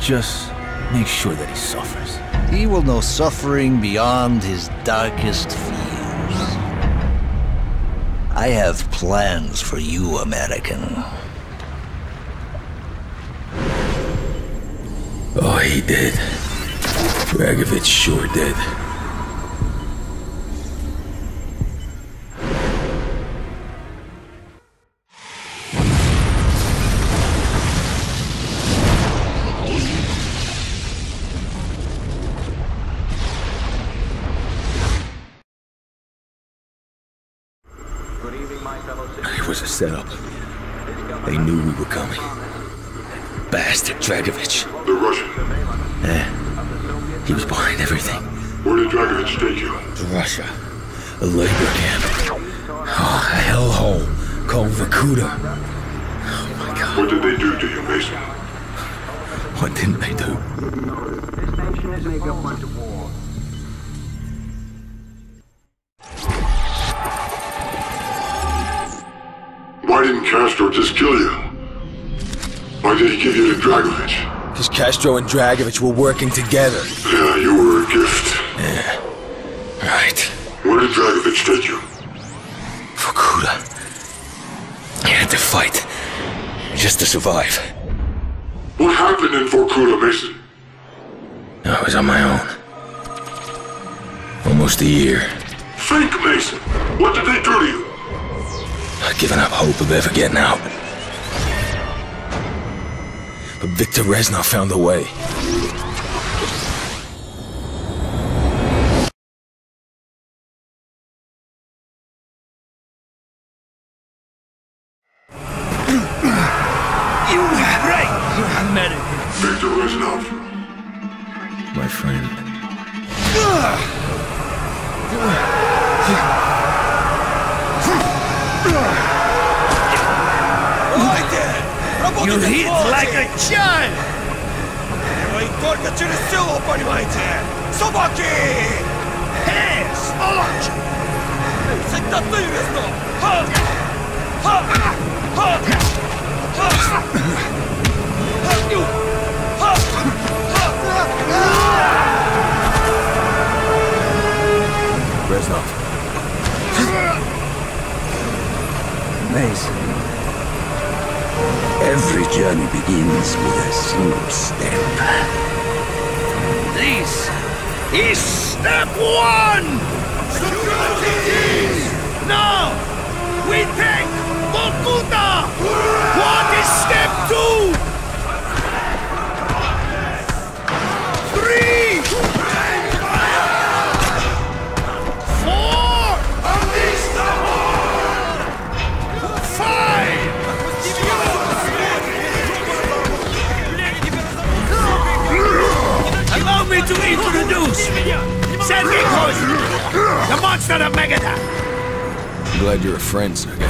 Just make sure that he suffers. He will know suffering beyond his darkest fears. I have plans for you, American. Oh, he did. Dragovich sure did. It was a setup. They knew we were coming. Bastard Dragovich. The Russian. Yeah. He was behind everything. Where did Dragovich take you? To Russia. A labor camp. Oh, a hellhole called Vorkuta. Oh my God. What did they do to you, Mason? What didn't they do? Why didn't Castro just kill you? Why did he give you to Dragovich? Because Castro and Dragovich were working together. Yeah, you were a gift. Yeah. Right. Where did Dragovich take you? Vorkuta. I had to fight. Just to survive. What happened in Vorkuta, Mason? I was on my own. Almost a year. Think, Mason. What did they do to you? I'd given up hope of ever getting out. But Viktor Reznov found a way. You right, you American. Viktor Reznov. My friend. You hit like a child! Вы только через силу, понимаете? Собаки! Hey, сволочь! Всегда ты, Резнов! Ха! Ха! Ха! Ха! Reznov. Mason. Every journey begins with a single step. This is step one! Now, we take Vorkuta! What is step two? 3! 4! 5! Allow me to introduce Sergei Kozin, the monster of Megadon. I'm glad you're a friend, Sergei.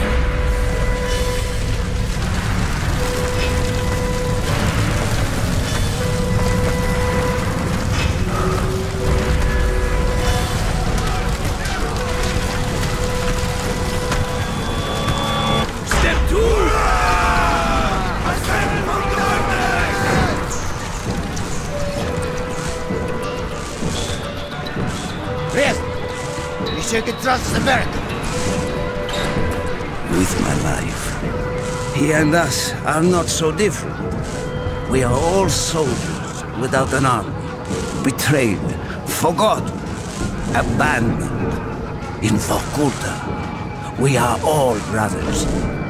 Step two. Rest! We shall get trust America. With my life. He and us are not so different. We are all soldiers without an army. Betrayed, forgotten, abandoned. In Vorkuta, we are all brothers.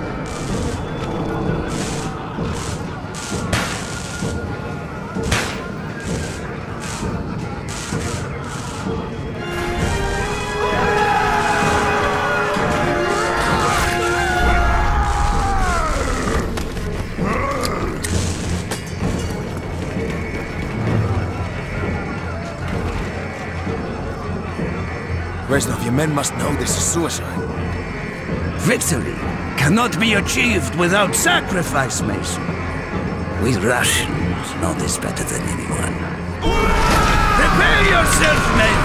Reznov, your men must know this is suicide. Victory cannot be achieved without sacrifice, Mason. We Russians know this better than anyone. Prepare yourself, men!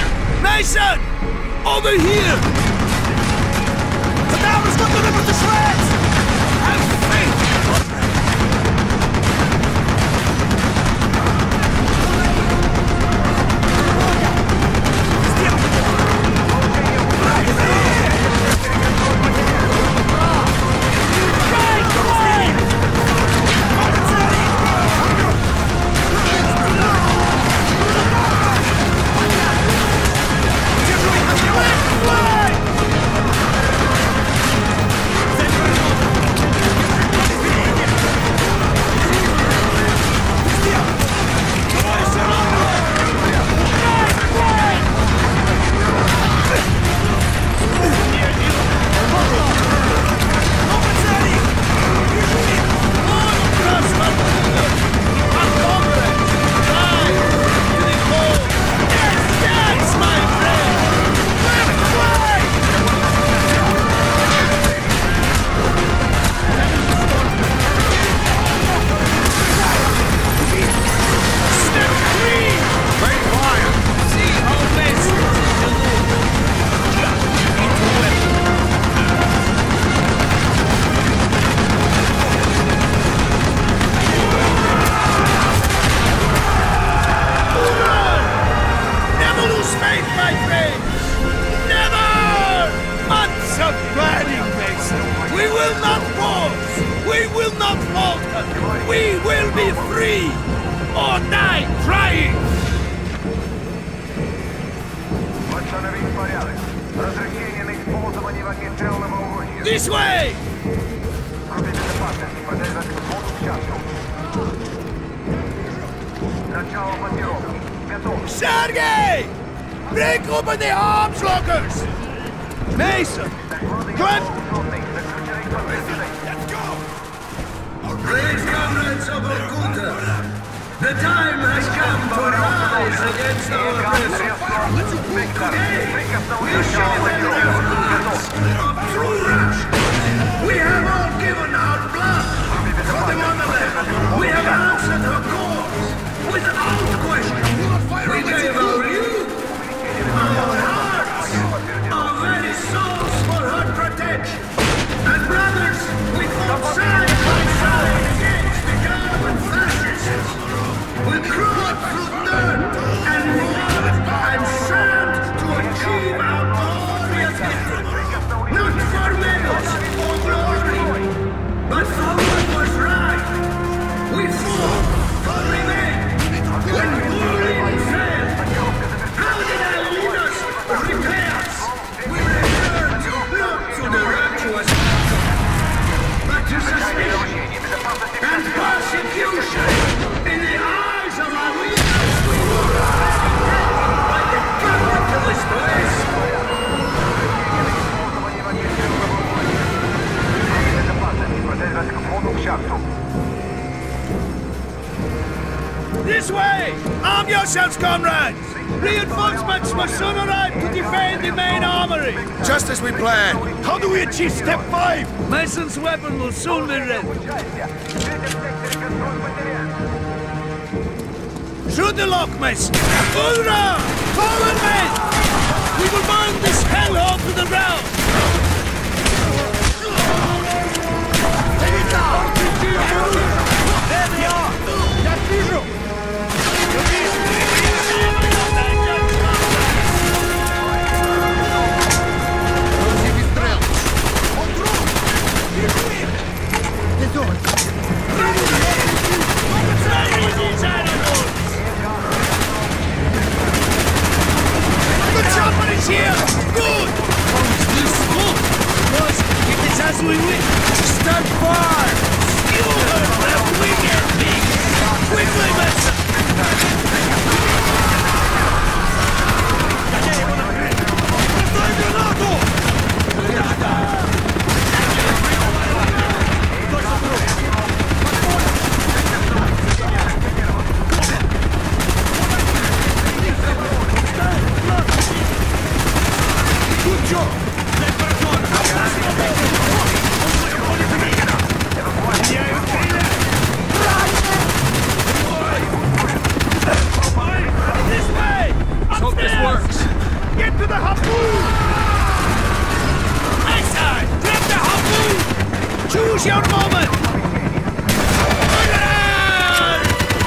Mason! Over here! The tower's got delivered to shreds! out! We will be free! Or die trying! This way! Sergei! Break open the arms lockers! Mason! Clem! Let's go! Great comrades of Vorkuta, the time has come to rise against our oppressors. Today, we show them the hearts of true Russia. We have all given our blood for the motherland. We have answered her calls without question. We gave our youth, our hearts, our very souls for her protection. And brothers, we fought side by side against the German fascists. We crawled through dirt and mud and sand to achieve our glorious victory. Not for medals or glory, but for what was right. We fought for revenge when Berlin fell. How did our leaders repay us? We returned not to the virtuous but to suspicion and persecution in the eyes of our leaders. We were persecuted by the capitalist West. This way! Arm yourselves, comrades! Reinforcements must soon arrive to defend the main armory! Just as we planned. How do we achieve step 5? Mason's weapon will soon be ready. Shoot the lock, Mason! Hoorah! Forward, men! We will burn this hellhole to the ground! There they are! Я вижу! The chopper is here! Good! Boys, if it's as we wish, stand fire! You heard that we get big! Quickly, Mason! Бросай гранату! Good job! This way! Hope this works! Get to the harpoon! My side! Grab the harpoon! Choose your moment! Bring it on!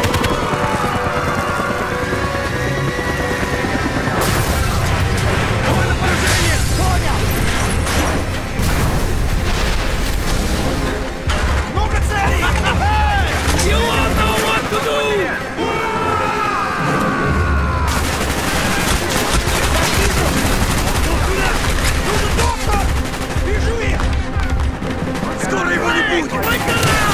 You all know what to do! Скоро его не будет!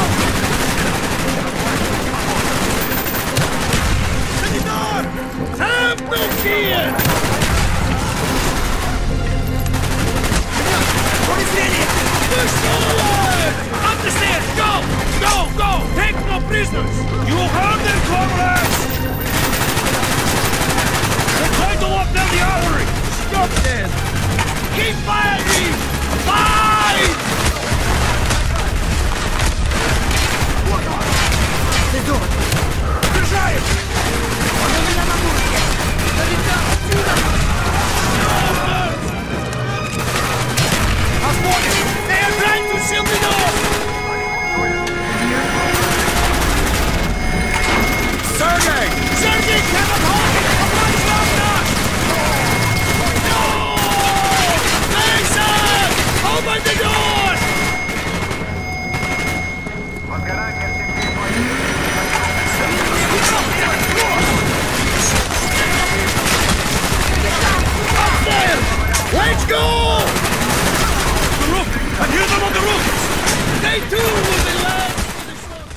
They too will be led to the slaughter.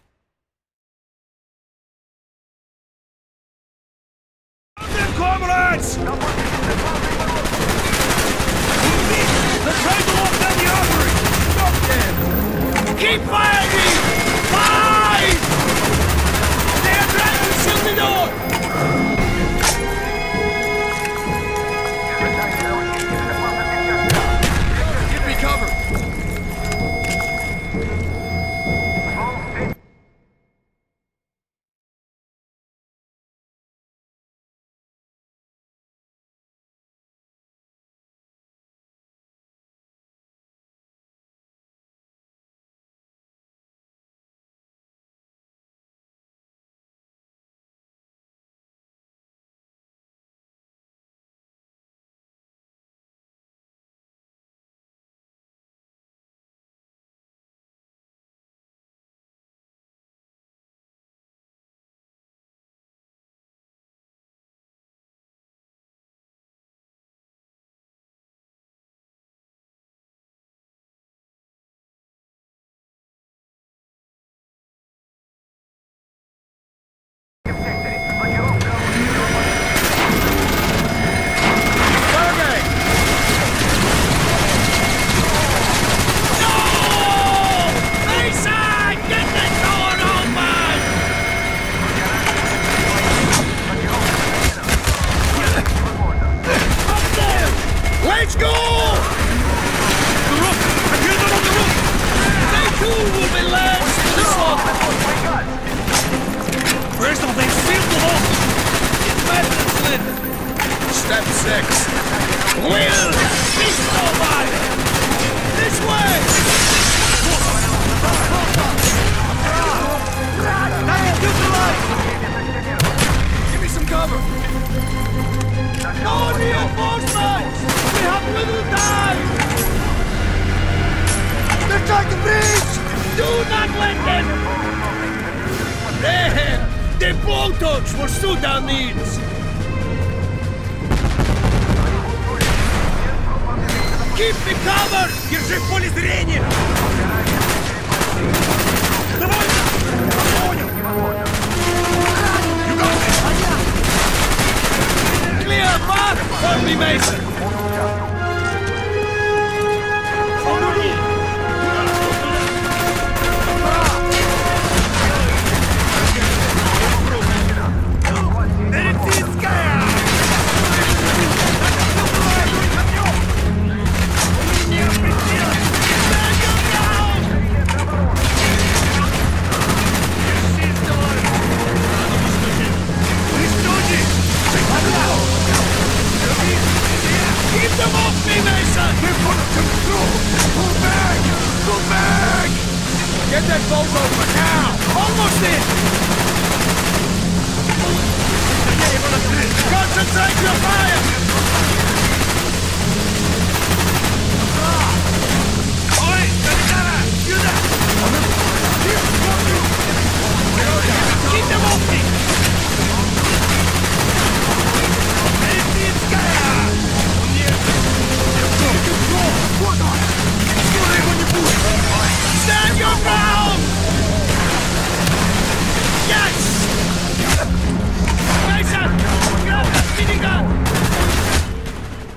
Them comrades! They're trying to lock down the artery! Stop them! Keep firing! Fire! They are trying to shield the door! Give me cover! Let's go! The roof! I hear them on the roof! They too will be led to the slaughter! First of all, they sealed the hole! It's better than slid! Step 6. Will! Beast nobody! This way! Give me some cover! No reinforcements! We have little time! They're trying to breach! Do not let them! There! The blowtorch will suit our needs! Keep me covered! Держи в поле зрения! Давай! Понял! Clear path for me, Mason! Keep them off me, Mason! They're under control! Pull back! Pull back! Get that boat over now! Almost in! Concentrate your fire! Oi! Capitana! Сюда! Keep them off me! Stand your ground! Yes! Mason! Grab that minigun!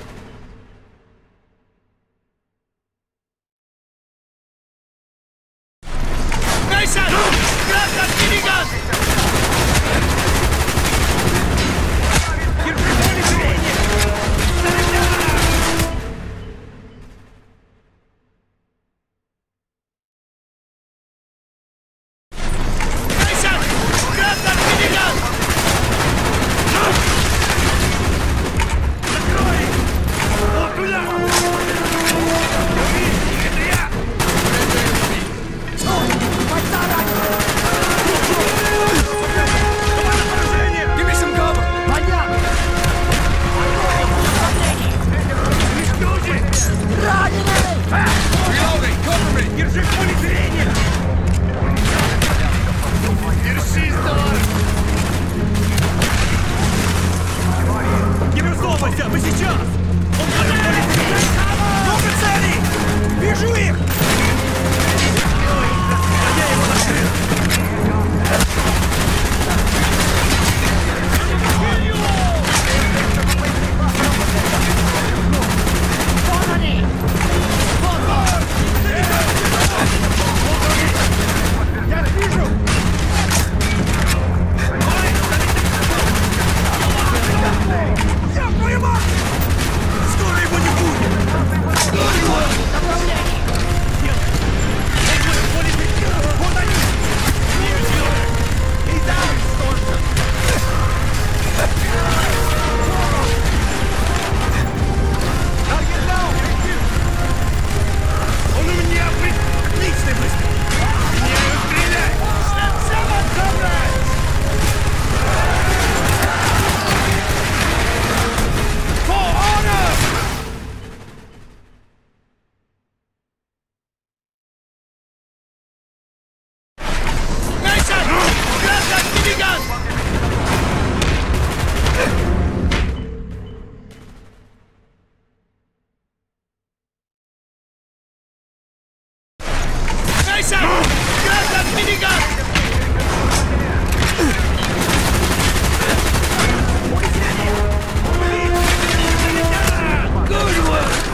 Mason! Grab that minigun! Good work!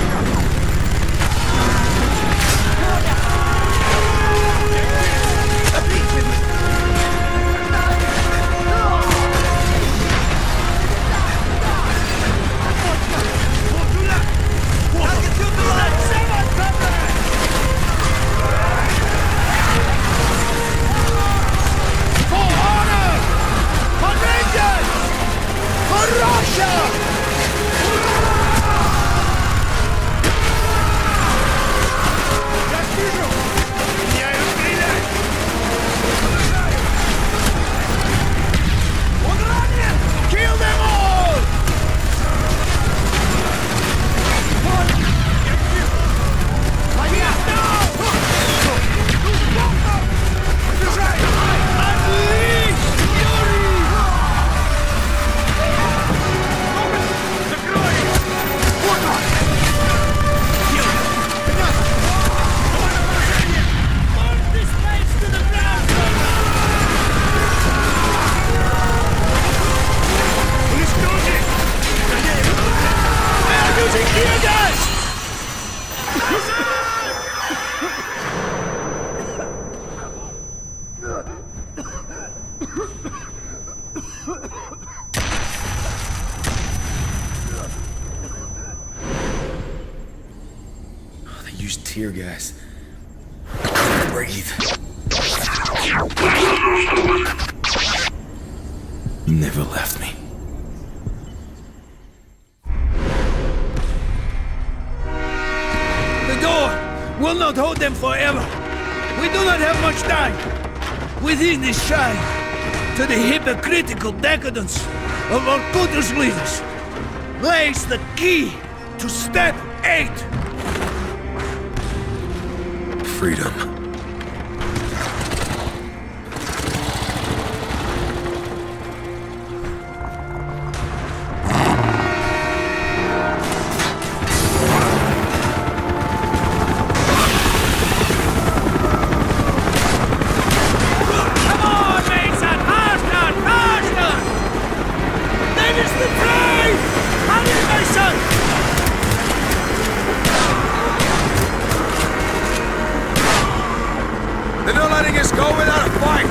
Used tear gas. I couldn't breathe. You never left me. The door will not hold them forever. We do not have much time. Within this shrine, to the hypocritical decadence of Vorkuter's leaders, lays the key to Step 8. Freedom. They're not letting us go without a fight!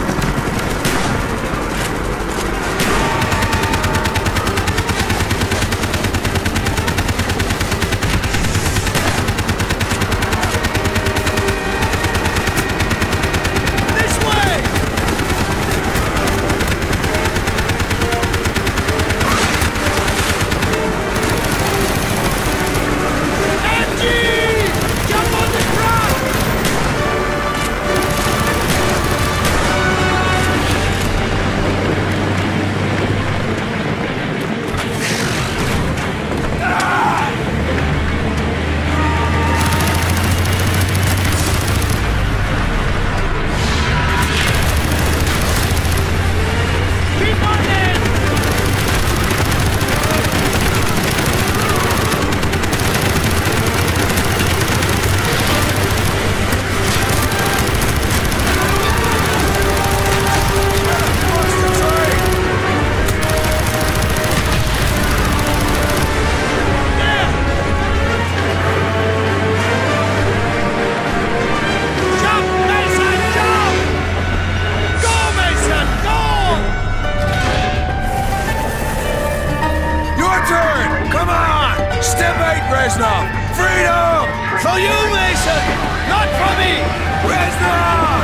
Reznov! Freedom! For you, Mason! Not for me! Reznov!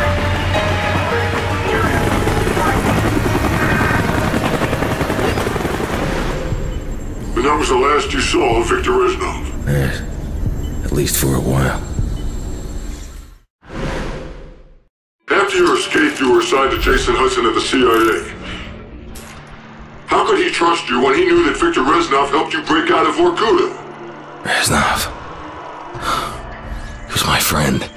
And that was the last you saw of Victor Reznov. Yes. At least for a while. After your escape, you were assigned to Jason Hudson at the CIA. How could he trust you when he knew that Victor Reznov helped you break out of Vorkuta? Reznov. He was my friend.